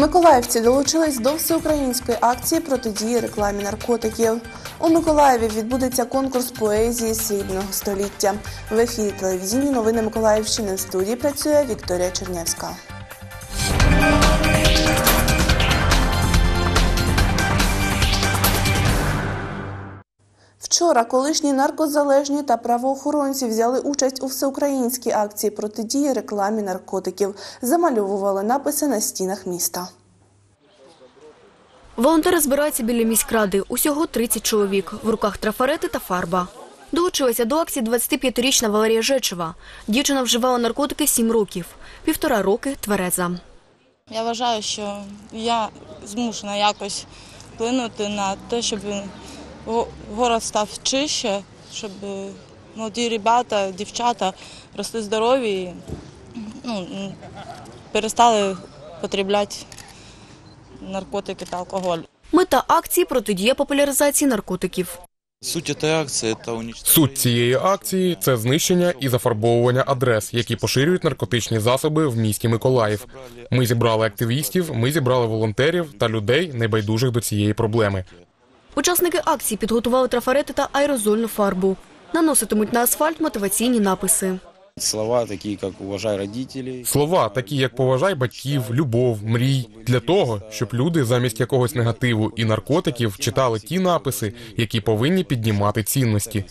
Миколаївці долучились до всеукраїнської акції протидії рекламі наркотиків. У Миколаєві відбудеться конкурс поезії срібного століття. В ефірі телевізійні новини Миколаївщини. В студії працює Вікторія Чернявська. Вчора колишні наркозалежні та правоохоронці взяли участь у всеукраїнській акції протидії рекламі наркотиків. Замальовували написи на стінах міста. Волонтери збираються біля міськради. Усього 30 чоловік. В руках трафарети та фарба. Долучилася до акції 25-річна Валерія Жечева. Дівчина вживала наркотики 7 років. 1,5 роки твереза. Я вважаю, що я змушена якось вплинути на те, щоб город став чище, щоб молоді ребята, дівчата росли здорові і перестали потребляти наркотики та алкоголь. Мета акції – протидія популяризації наркотиків. Суть цієї акції – це знищення і зафарбовування адрес, які поширюють наркотичні засоби в місті Миколаїв. Ми зібрали активістів, ми зібрали волонтерів та людей, небайдужих до цієї проблеми. Учасники акції підготували трафарети та аерозольну фарбу. Наноситимуть на асфальт мотиваційні написи. Слова такі, як «уважай родителей». Слова такі, як «поважай батьків», «любов», «мрій». Для того, щоб люди замість якогось негативу і наркотиків читали ті написи, які повинні піднімати цінності.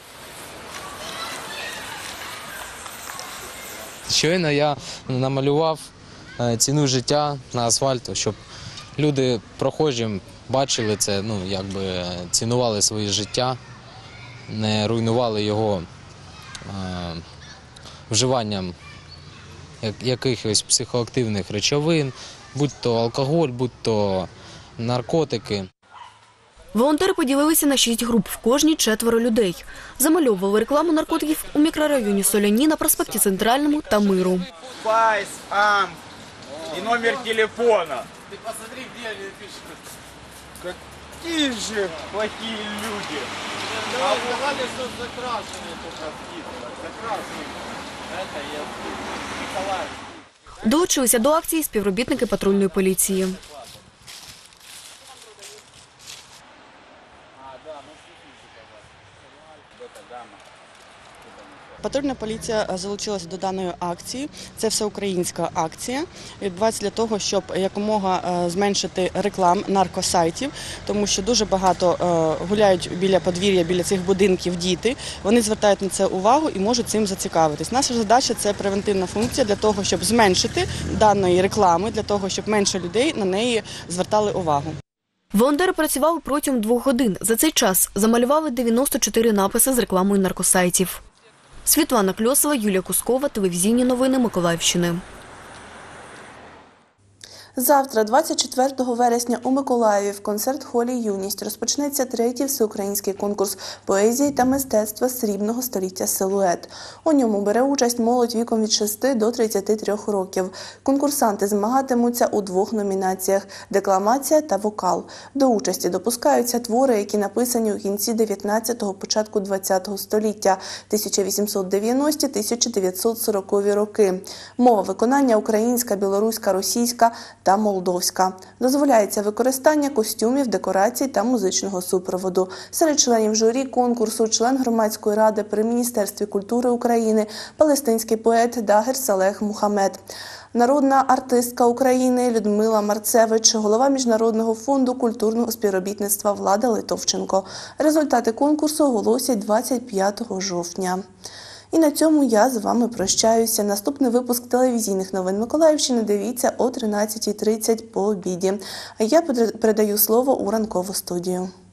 Щойно я намалював ціну життя на асфальту, щоб люди прохожі бачили це, цінували своє життя, не руйнували його вживанням якихось психоактивних речовин, будь-то алкоголь, будь-то наркотики. Волонтери поділилися на 6 груп, в кожній 4 людей. Замальовували рекламу наркотиків у мікрорайоні Соляні на проспекті Центральному та Миру. Спайс, ам и номер телефона. Ты посмотри, где они пишут. Какие же плохие люди. А сказали, что закрашенные только впитывают. Закрашенные. Это я Николаев. Долучилися до акції співробітники патрульної поліції. Патрульна поліція залучилася до даної акції. Це всеукраїнська акція. Відбувається для того, щоб якомога зменшити реклам наркосайтів, тому що дуже багато гуляють біля подвір'я, біля цих будинків діти. Вони звертають на це увагу і можуть цим зацікавитись. Наша задача – це превентивна функція для того, щоб зменшити даної реклами, для того, щоб менше людей на неї звертали увагу. Волонтери працювали протягом 2 годин. За цей час замалювали 94 написи з рекламою наркосайтів. Світлана Кльосова, Юлія Кускова, телевізійні новини Миколаївщини. Завтра, 24 вересня, у Миколаєві в концерт-холі «Юність» розпочнеться 3-й всеукраїнський конкурс поезії та мистецтва срібного століття «Силует». У ньому бере участь молодь віком від 6 до 33 років. Конкурсанти змагатимуться у 2 номінаціях – декламація та вокал. До участі допускаються твори, які написані у кінці 19-го, початку 20-го століття – 1890-1940 роки. Мова виконання – українська, білоруська, російська та молдовська. Дозволяється використання костюмів, декорацій та музичного супроводу. Серед членів журі конкурсу член громадської ради при Міністерстві культури України, палестинський поет Дагер Салех Мухамед, народна артистка України Людмила Марцевич, голова Міжнародного фонду культурного співробітництва Влада Литовченко. Результати конкурсу оголосять 25 жовтня. І на цьому я з вами прощаюся. Наступний випуск телевізійних новин Миколаївщини дивіться о 13:30 по обіді. А я передаю слово у ранкову студію.